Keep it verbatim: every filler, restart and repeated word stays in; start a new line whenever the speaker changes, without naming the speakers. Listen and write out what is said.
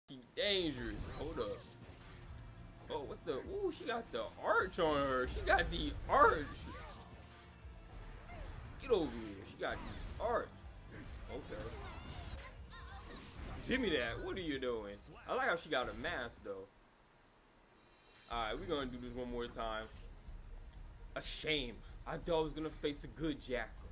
She dangerous. Hold up. Oh, what the? Ooh, she got the arch on her. She got the arch. Get over here. She got the arch. Okay. Give me that. What are you doing? I like how she got a mask, though. Alright, we're gonna do this one more time. A shame. I thought I was gonna face a good Jackal.